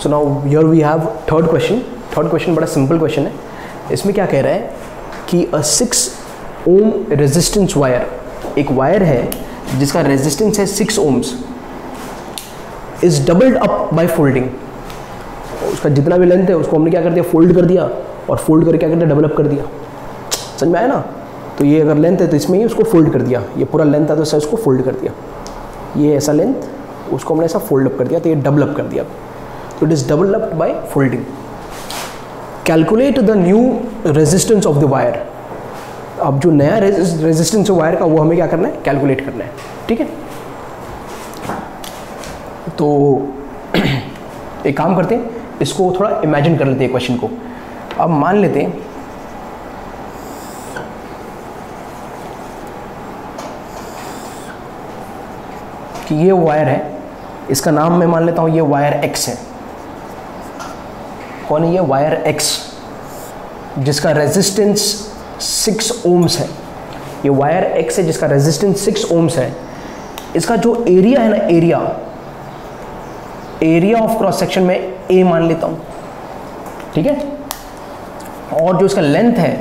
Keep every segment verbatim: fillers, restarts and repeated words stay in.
So now here we have third question. Third question बड़ा simple question है। इसमें क्या कह रहा है कि a six ohm resistance wire, एक वायर है जिसका रेजिस्टेंस है six ohms, is doubled up by folding. उसका जितना भी लेंथ है उसको हमने क्या कर दिया, फोल्ड कर दिया, और फोल्ड करके क्या कर दिया, डेवलप कर दिया। समझ में आया ना? तो ये अगर लेंथ है तो इसमें ही उसको फोल्ड कर दिया, ये पूरा लेंथ था तो ऐसा उसको फोल्ड कर दिया, ये ऐसा लेंथ, उसको हमने ऐसा फोल्ड अप कर दिया, तो ये डेवलप कर दिया। तो it is double up by folding. Calculate the new resistance of the wire. अब जो नया रेजिस्टेंस है वायर का वो हमें क्या करना है, कैलकुलेट करना है। ठीक है, तो एक काम करते हैं, इसको थोड़ा इमेजिन कर लेते हैं क्वेश्चन को। अब मान लेते हैं कि ये वायर है, इसका नाम मैं मान लेता हूं ये वायर एक्स है। कौन है ये? वायर एक्स, जिसका रेजिस्टेंस सिक्स ओम्स है। ये वायर एक्स है जिसका रेजिस्टेंस सिक्स ओम्स है। इसका जो एरिया है ना, area area of cross section में ए मान लेता हूं। ठीक है, और जो इसका लेंथ है,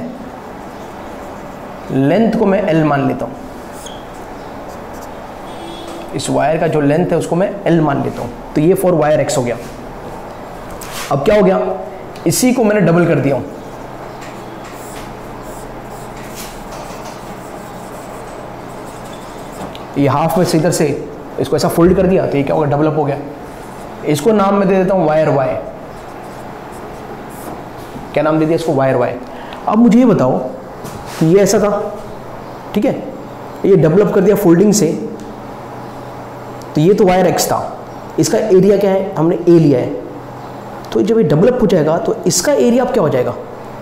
लेंथ को मैं एल मान लेता हूं। इस वायर का जो लेंथ है उसको मैं एल मान लेता हूं। तो ये फॉर वायर एक्स हो गया। अब क्या हो गया, इसी को मैंने डबल कर दिया हूं। ये हाफ में से इधर से इसको ऐसा फोल्ड कर दिया, तो ये क्या होगा, डेवलप हो गया। इसको नाम मैं दे देता हूं वायर वाई। क्या नाम दे दिया इसको? Wire Y. अब मुझे ये बताओ कि ये ऐसा था, ठीक है, ये डेवलप कर दिया फोल्डिंग से, तो ये तो वायर एक्स था, इसका एरिया क्या है, हमने ए लिया है। तो जब ये डेवलप हो जाएगा तो इसका एरिया अब क्या हो जाएगा,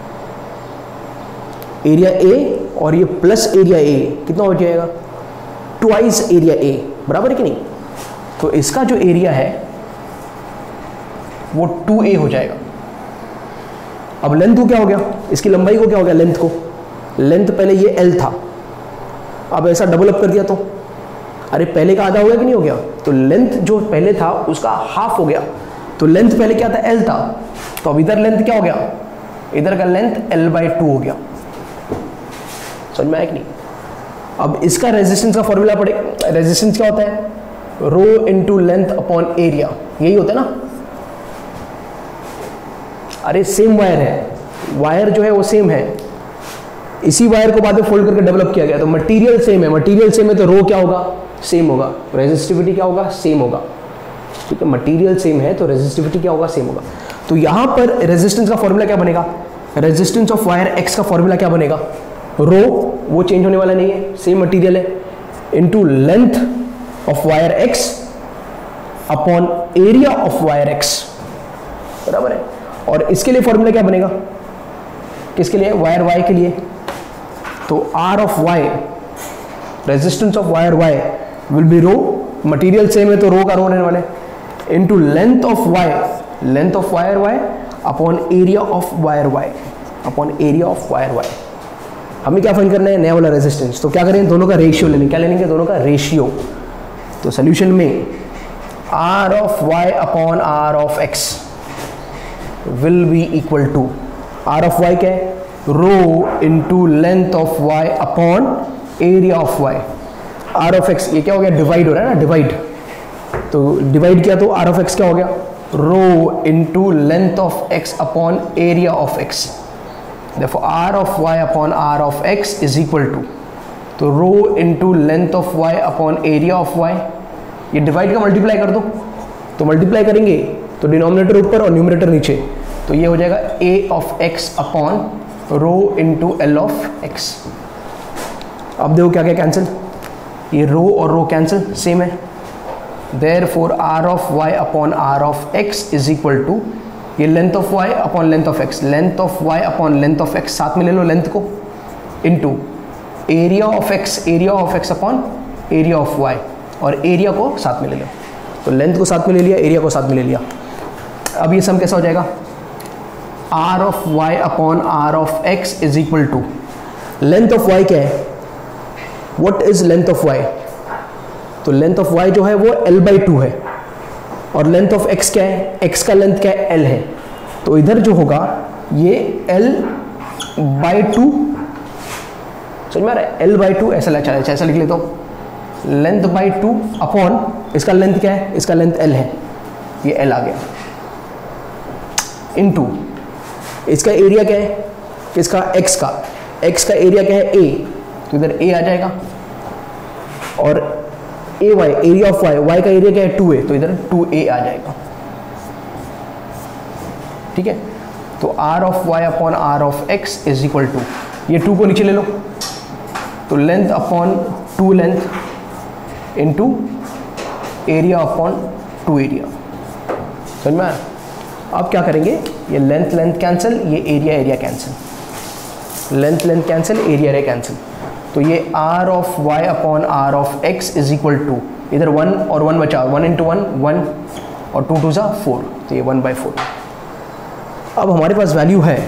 एरिया ए, और ये प्लस एरिया ए कितना हो जाएगा, ट्वाइस एरिया ए, बराबर है कि नहीं? तो इसका जो एरिया है वो टू ए हो जाएगा। अब लेंथ को क्या हो गया, इसकी लंबाई को क्या हो गया, लेंथ को, लेंथ पहले ये एल था, अब ऐसा डेवलप कर दिया तो अरे पहले का आधा हो गया कि नहीं हो गया? तो लेंथ जो पहले था उसका हाफ हो गया। तो लेंथ पहले क्या था, एल था, तो अब इधर लेंथ क्या हो गया, इधर का लेंथ एल बाई टू हो गया। समझ में आया कि नहीं? अब इसका रेजिस्टेंस का फॉर्मूला पड़ेगा। रेजिस्टेंस क्या होता है, rho into length upon area, यही होता है ना। अरे सेम वायर है, वायर जो है वो सेम है, इसी वायर को बाद में फोल्ड करके डेवलप किया गया, तो मटेरियल सेम है। मटेरियल सेम है तो रो क्या होगा, सेम होगा। रेजिस्टिविटी क्या होगा, सेम होगा। ठीक है, मटेरियल सेम है तो रेजिस्टिविटी क्या होगा, सेम होगा। तो यहां पर रेजिस्टेंस का फॉर्मूला क्या बनेगा, रेजिस्टेंस ऑफ वायर एक्स का फॉर्मूला क्या बनेगा, रो, वो चेंज होने वाला नहीं है, सेम मटेरियल है, into length of wire X upon area of wire X, बराबर है। और इसके लिए फॉर्मूला क्या बनेगा, किसके लिए, वायर वाई के लिए। तो R of Y, resistance of wire Y will be rho, material same है तो रो का रो रहने वाले, into length of Y, length of wire Y upon area of wire Y, upon area of wire Y. हमें क्या find करना है, नया वाला रेजिस्टेंस। तो क्या करेंगे, दोनों का रेशियो लेंगे। क्या लेंगे, दोनों का रेशियो। तो सोल्यूशन में R of Y upon R of X will be equal to, R of Y क्या है, rho into length of Y upon area of Y. R of X ये क्या हो गया, डिवाइड हो रहा है ना, डिवाइड, तो डिवाइड किया तो आर ऑफ एक्स क्या हो गया, rho into length of X upon area of X. देखो R of Y upon R of X is equal to, तो rho into length of Y upon area of Y. ये divide का multiply कर दो, तो मल्टीप्लाई करेंगे तो denominator ऊपर और न्यूमरेटर नीचे, तो ये हो जाएगा A of X upon rho into L of X. अब देखो क्या क्या कैंसिल, ये रो और रो कैंसिल, सेम है। Therefore R of Y upon R of X is equal to, ये length of Y upon length of X, length of Y upon length of X, साथ में ले लो लेंथ को, into area of X, area of X upon area of Y, और area को साथ में ले लो। तो लेंथ को साथ में ले लिया, एरिया को साथ में ले लिया। अब ये सम कैसा हो जाएगा, R of Y upon R of X is equal to, length of Y क्या है, what is length of Y, तो लेंथ ऑफ वाई जो है वो एल बाई टू है, और लेंथ ऑफ x क्या है, x का लेंथ क्या है, l है, तो इधर जो होगा ये l बाई टू, समझ में आ रहा है, l बाई टू ऐसा अच्छा ऐसा लिख लेता हूँ, लेंथ बाई टू अपॉन इसका लेंथ क्या है, इसका लेंथ l है, ये l आ गया, इन टू इसका एरिया क्या है, इसका x का x का एरिया क्या है a, तो इधर a आ जाएगा, और A Y area of y, y का एरिया क्या है टू ए, तो इधर टू ए आ जाएगा, ठीक है। तो r of y upon r of x is equal to, ये टू को नीचे ले लो, तो length upon two length into area upon two area, समझ में आया। अब क्या करेंगे, ये लेंथ लेंथ कैंसिल, ये area area cancel, length length cancel, area area cancel, तो ये r of y upon r of x is equal to, इधर वन और वन बचा, वन इंटू वन वन और टू टू ज़ा फोर, तो ये वन बाई फोर। अब हमारे पास वैल्यू है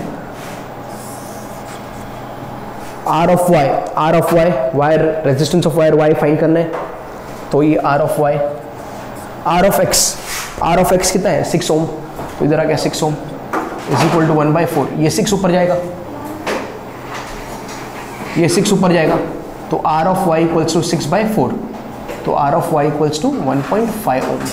r of y, r of y, wire resistance of wire y find करना है, तो ये r of y, r of x, r of x कितना है सिक्स ओम, तो इधर आ गया six ohm is equal to one by four, ये सिक्स ऊपर जाएगा, ये सिक्स ऊपर जाएगा, तो r of y equals to six by four, तो r of y equals to one point five ohm,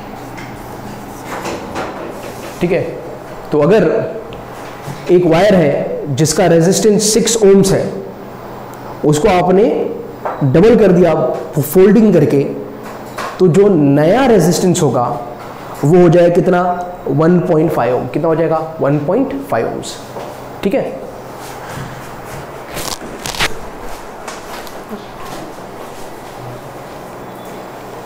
ठीक है। तो अगर एक वायर है जिसका रेजिस्टेंस सिक्स ओम्स है, उसको आपने डबल कर दिया फोल्डिंग करके, तो जो नया रेजिस्टेंस होगा वो हो जाएगा कितना, वन पॉइंट फाइव ओम, कितना हो जाएगा वन पॉइंट फाइव ओम्स, ठीक है।